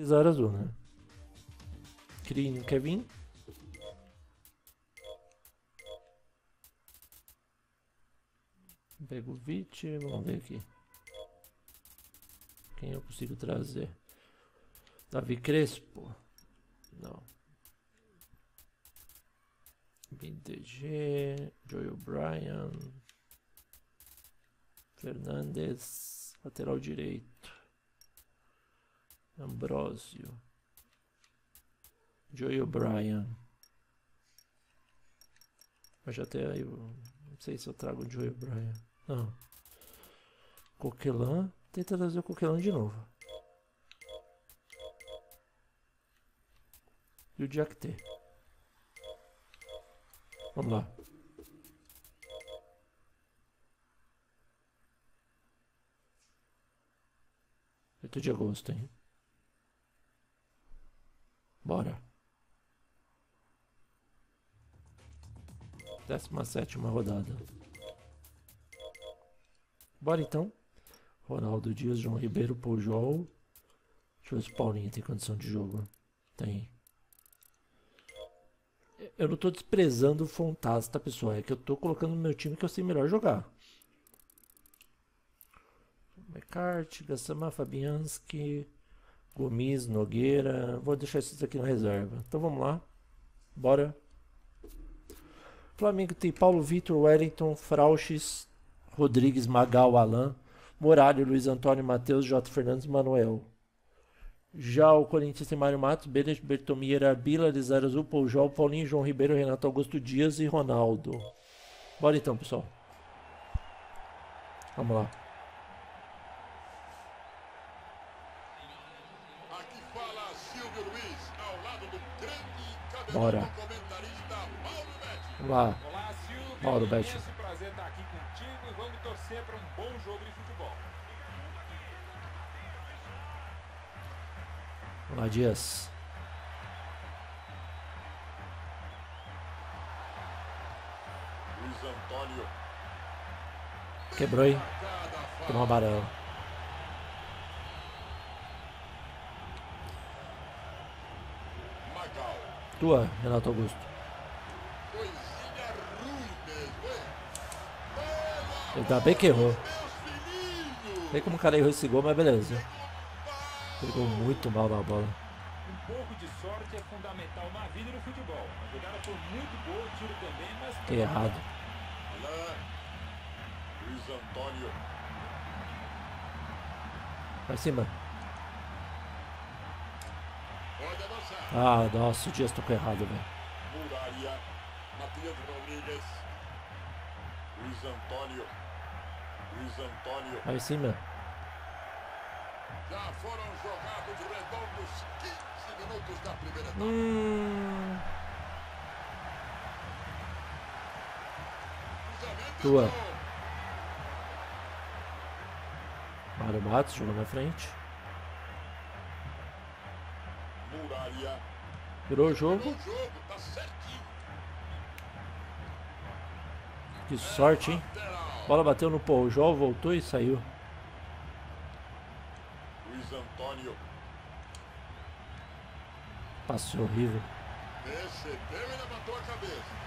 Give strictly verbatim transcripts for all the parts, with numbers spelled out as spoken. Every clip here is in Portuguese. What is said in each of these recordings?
zero azul, né? Cri quer vir? Begovic, vamos ver aqui. Quem eu consigo trazer? Davi Crespo? Não. B D G, Joey O'Brien, Fernandes, lateral direito, Ambrosio, Joey O'Brien. Mas já até aí, eu não sei se eu trago o Joey O'Brien. Não. Coquelin, tenta trazer o Coquelin de novo. E o Diakité. Vamos lá. oito de agosto, hein? Bora. décima sétima rodada. Bora então. Ronaldo Dias, João Ribeiro, Pujol. Deixa eu ver se o Paulinho tem condição de jogo. Tem. Eu não tô desprezando o Fontaz, tá, pessoal? É que eu tô colocando no meu time que eu sei melhor jogar. McCarthy, Gassama, Fabianski, Gomes, Nogueira. Vou deixar esses aqui na reserva. Então vamos lá. Bora. Flamengo tem Paulo Vitor, Wellington, Frauches, Rodrigues, Magal, Alain, Muralha, Luiz Antônio, Matheus, J. Fernandes, Manuel. Já o Corinthians tem Mário Matos, Benes, Bertomir, Bila, Lizar Azul, Pujol, Paulinho, João Ribeiro, Renato Augusto Dias e Ronaldo. Bora então, pessoal. Vamos lá. Aqui fala Silvio Luiz, ao lado do grande Bora. comentarista Mauro Betti. Vamos lá. Olá, Silvio. Mauro Betti. Imenso prazer estar aqui contigo e vamos torcer para um bom jogo de futebol. Vamos lá, Dias. Luiz Antônio. Quebrou, hein? Tomou amarelo. Magal. Tua, Renato Augusto. Coisinha ruim mesmo, hein? Ainda bem que errou. Meus filhinhos. Vê como o cara errou esse gol, mas beleza. Pegou muito mal na bola. Um pouco de sorte é fundamental na vida e no futebol. A jogada foi muito boa, o tiro também, mas... Errado. Alain. Luiz Antônio. Vai cima. Pode avançar. Ah, nossa, o Dias tocou errado, velho. Muralha. Matias Rodrigues. Luiz Antônio. Luiz Antônio. Vai cima. Já foram jogados redondos quinze minutos da primeira etapa. Hum. Cruzamento Tua. e gol. Mário Matos jogou na frente. Muralha. Virou o jogo. Virou o jogo, tá certinho. Que sorte, hein? Lateral. Bola bateu no Pujol, voltou e saiu. Luiz Antônio. Passe horrível. Recebeu e levantou a cabeça.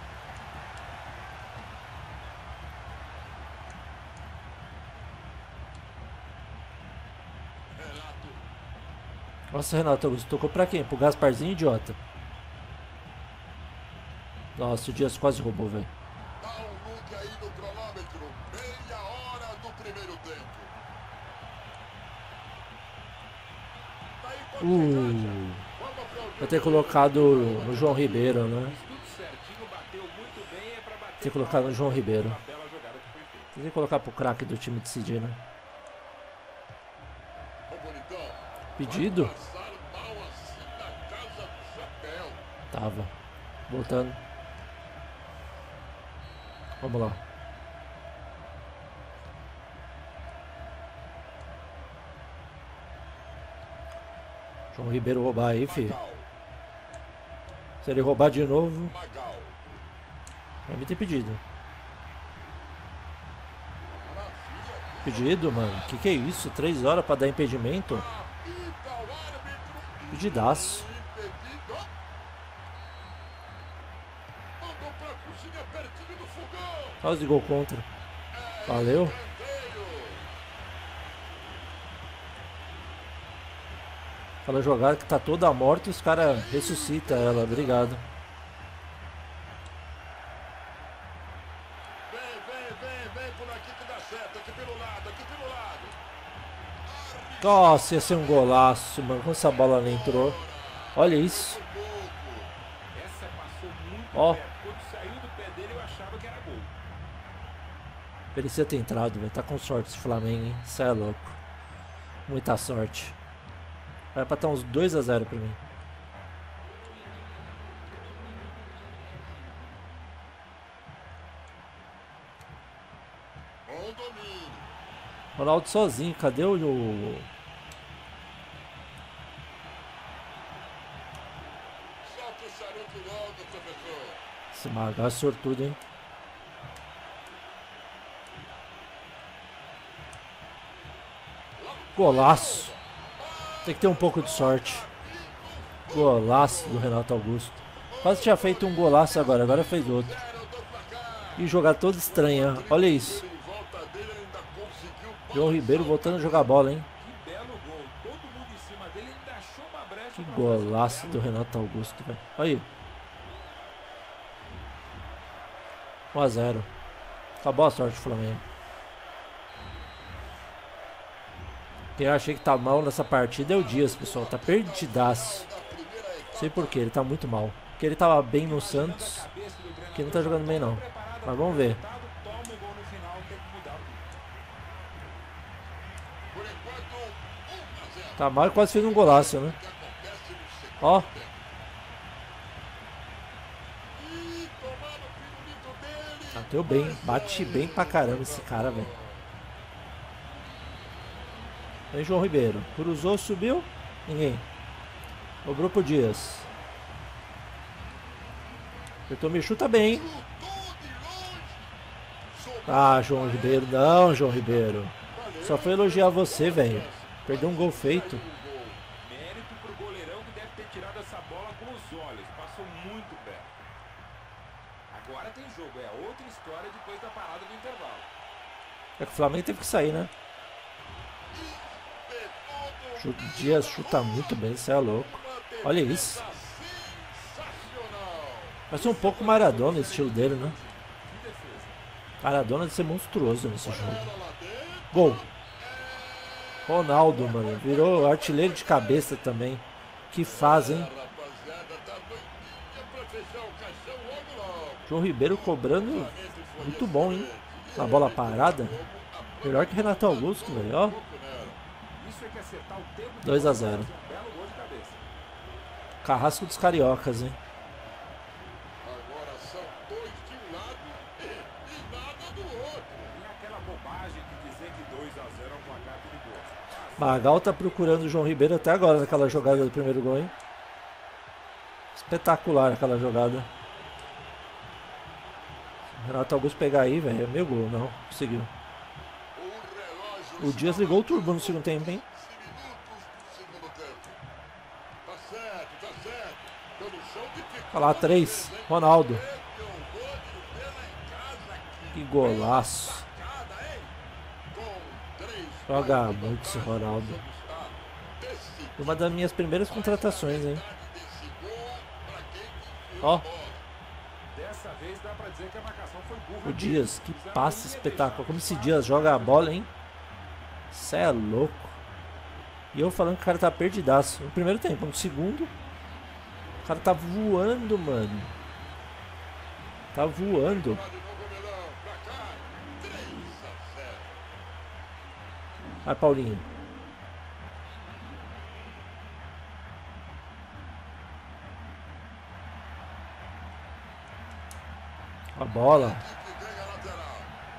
Renato. Nossa, Renato Augusto tocou pra quem? Pro Gasparzinho, idiota. Nossa, o Dias quase roubou, velho. Dá um look aí no cronômetro. Meia hora do primeiro tempo. Tá aí pode chegar, Uh, já. Vamos aplaudir. vai ter colocado no João Ribeiro, né? Tudo certinho, bateu muito bem, é para bater... Tem que colocar no João Ribeiro. Uma bela jogada que foi feita. Tem que colocar pro craque do time decidir, né? Ô, bonitão. Pedido? Passar mal assim na casa do chapéu. Tava. Voltando. Vamos lá. João Ribeiro roubar aí, filho. Magal. Se ele roubar de novo, Magal. vai me ter pedido. Maravilha. Pedido, mano? Que que é isso? Três horas pra dar impedimento? Apita o árbitro. Pedidaço. Impedido. Mandou pra cozinha pertinho do fogão. Quase de gol contra. Valeu. Escanteio. Aquela jogada que tá toda morta e os caras ressuscitam ela. Obrigado. Vem, vem, vem, vem por aqui que dá certo. Aqui pelo lado, aqui pelo lado. Nossa, ia ser um golaço, mano. Como essa bola não entrou. Olha isso. Essa passou muito Ó. perto. Quando saiu do pé dele, eu achava que era gol. Merecia ter entrado, velho. Tá com sorte esse Flamengo, hein? Cê é louco. Muita sorte. Vai pra estar uns dois a zero pra mim. Bom domínio. Ronaldo sozinho. Cadê o... o- Solta o charuto logo, professor. Esse Magal é sortudo, hein? Golaço. Tem que ter um pouco de sorte. Golaço do Renato Augusto. Quase tinha feito um golaço agora. Agora fez outro. Zero do placar. E jogar toda estranha. Olha isso. Em volta dele ainda conseguiu. João Ribeiro voltando a jogar bola, hein? Que belo gol. Todo mundo em cima dele ainda achou uma brecha. Que pra golaço fazer do o belo. Renato Augusto, velho. Olha aí. um a zero. Acabou a sorte do Flamengo. Quem eu achei que tá mal nessa partida é o Dias, pessoal. Tá perdidaço. Não sei porquê, ele tá muito mal. Porque ele tava bem no Santos. Cabeça do treinador, Que não tá jogando bem não. preparado Mas vamos ver. para o resultado, toma o gol no final, tem que mudar tudo. Por enquanto, um a zero. Tá mal e quase fez um golaço, né? O que acontece no segundo Ó. tempo. Ih, tomaram o pirulito dele. Bateu bem. Bate bem pra caramba esse cara, velho. Vem João Ribeiro. Cruzou, subiu. Ninguém. Cobrou pro Dias. Apertou, me chuta bem, hein? Chutou de longe. Ah, João Ribeiro. Não, João Ribeiro. Só foi elogiar você, velho. Perdeu um gol feito. Mérito pro goleirão que deve ter tirado essa bola com os olhos. Passou muito perto. Agora tem jogo. É outra história depois da parada do intervalo. É que o Flamengo teve que sair, né? Pegou do O Dias chuta muito bem, você é louco. Olha isso. sensacional. Parece um pouco Maradona o estilo dele, né? Maradona deve ser monstruoso nesse jogo. Ela lá dentro. Gol. Ronaldo, mano. Virou artilheiro de cabeça também. Que faz, hein? Rapaziada, tá doidinha pra fechar o caixão logo logo. João Ribeiro cobrando muito bom, hein? Na bola parada. Melhor que Renato Augusto, velho. Ó. Isso é que acertar o tempo de dois a bola, zero. fazer um belo gol de cabeça. Carrasco dos cariocas, hein? Agora são dois de um lado e, e nada do outro. Tem aquela bobagem de dizer que dois a zero é um placar perigoso. Magal tá procurando o João Ribeiro até agora naquela jogada do primeiro gol, hein? Espetacular aquela jogada. Se o Renato Augusto pegar aí, velho, é meu gol. Não, conseguiu. O relógio O Dias ligou o turbo no segundo tempo, hein? quinze minutos do segundo tempo. Tá certo, tá certo. Pelo chão dificulta. Olha lá, três. Ronaldo. Eu vou de vê-la em casa aqui. Que golaço. Cada, hein? Com três Joga gols no muito esse total, Ronaldo. está decidido. Uma das minhas primeiras contratações, hein? Desse gol pra quem que Ó. Dessa vez dá pra dizer que a marcação foi burra. O Dias, que passe espetacular. Como esse Dias joga a bola, hein? Cê é louco. E eu falando que o cara tá perdidaço. No primeiro tempo, no segundo, o cara tá voando, mano. Tá voando. Vai de novo, Melão. Pra cá. três a zero. Vai, Paulinho. A bola. Que ganha a lateral.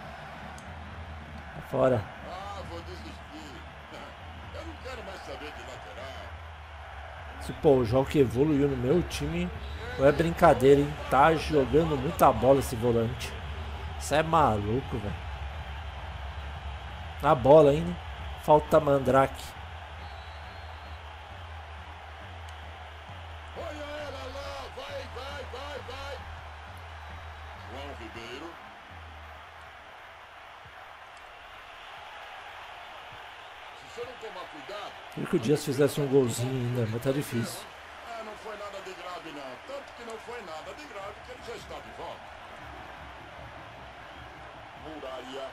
Tá fora. Ah, vou desistir. Eu não quero mais saber de lateral. Se pô, o jogo que evoluiu no meu time não é brincadeira, hein? Tá jogando muita bola esse volante. Isso é maluco, velho. Na bola ainda. Falta Mandrake. você não tomar cuidado... Queria que o Dias fizesse um golzinho ainda, mas tá difícil. É, não foi nada de grave não. Tanto que não foi nada de grave que ele já está de volta. Muralha.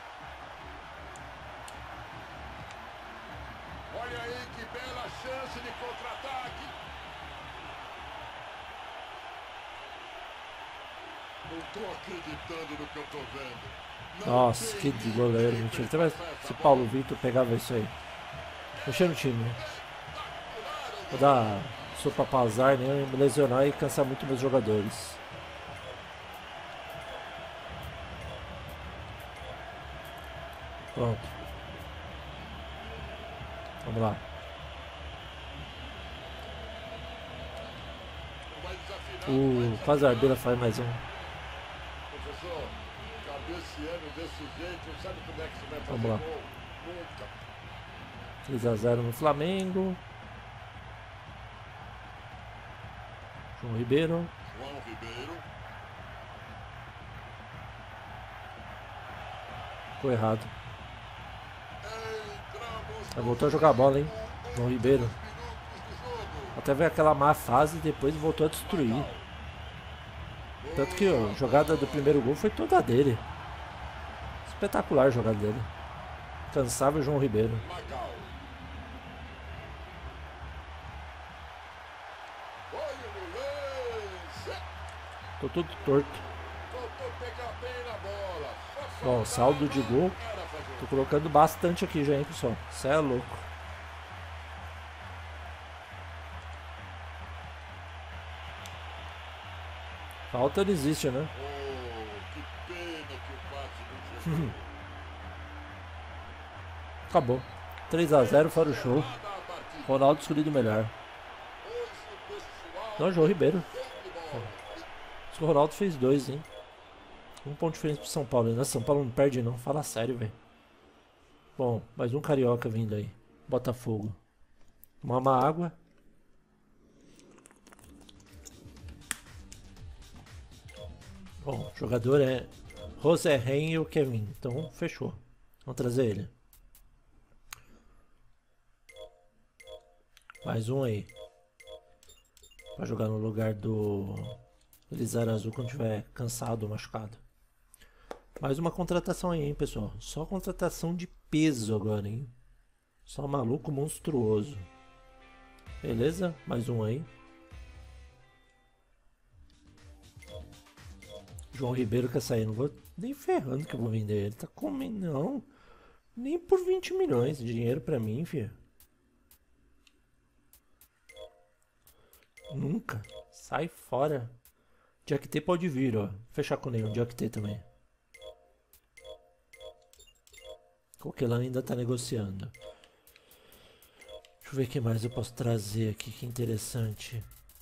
Olha aí que bela chance de contra-ataque. Não tô acreditando no que eu tô vendo. Não Nossa, que tem de goleiro, ninguém mentira. pra Se essa se bola. Paulo Vitor pegava isso aí. Mexendo no time. Vou dar sopa pra azar, né? Me lesionar e cansar muito meus jogadores. Pronto. Vamos lá. Vai desafinar, O vai quase a Arbeira faz mais um. Professor, cabeceando desse jeito, sabe como é que você vai fazer Vamos lá. gol? Nunca. três a zero no Flamengo. João Ribeiro. João Ribeiro. Ficou errado. Entramos Aí voltou a jogar a bola, hein? João Ribeiro. minutos de jogo. Até veio aquela má fase e depois voltou a destruir. Tanto que a jogada do primeiro gol foi toda dele. Espetacular a jogada dele. Cansava o João Ribeiro. Magal. Olha o lance. Tô tudo torto. Faltou pegar bem na bola. Só Bom, saldo de gol. era fazer. Tô colocando bastante aqui já, hein, pessoal. Cê é louco. Falta não existe, né? Oh, que pena que o passe não chegou. Acabou. três a zero fora o show. Nada a partida. Ronaldo escolhido melhor. Hoje o pessoal Não, João Ribeiro. tem de bola. Acho que o Ronaldo fez dois, hein? Um ponto de diferença pro São Paulo, né? São Paulo não perde não. Fala sério, velho. Bom, mais um carioca vindo aí. Botafogo. Tomar uma água. Bom, o jogador é José Henrique Kevin. Então, fechou. Vamos trazer ele. Mais um aí. Pra jogar no lugar do Lizarazu quando tiver cansado ou machucado. Mais uma contratação aí, hein, pessoal. Só contratação de peso agora, hein. Só maluco monstruoso. Beleza? Mais um aí. João Ribeiro quer sair. Não vou nem ferrando que eu vou vender ele. Tá comendo, não. Nem por vinte milhões de dinheiro pra mim, filho. Nunca. Sai fora. Jack T pode vir, ó. Fechar com nenhum. Jack T também. Coquelin ainda tá negociando. Deixa eu ver o que mais eu posso trazer aqui. Que interessante.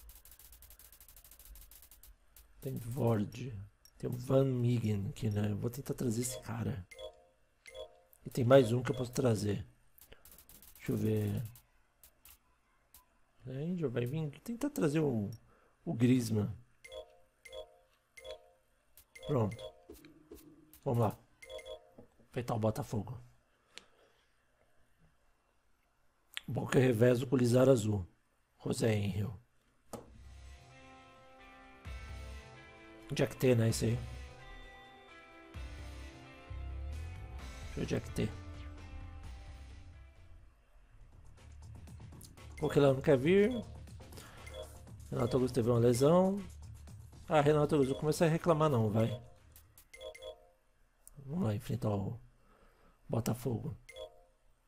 Tem Vord. Tem o Van Migen aqui, né? Eu vou tentar trazer esse cara. E tem mais um que eu posso trazer. Deixa eu ver. Angel vai vir. Tentar trazer o, o Griezmann. Pronto. Vamos lá. Feitar o Botafogo. Bom que eu revezo com o Lizarazu. José Henrique. Jack T, né? Esse aí. Deixa eu Jack T. Coquelin não quer vir. Renato Augusto teve uma lesão. Ah, Renato Augusto, não começa a reclamar não, vai. Vamos lá enfrentar o Botafogo.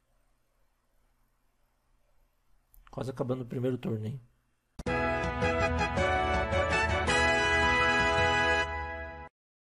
Quase acabando o primeiro turno, hein?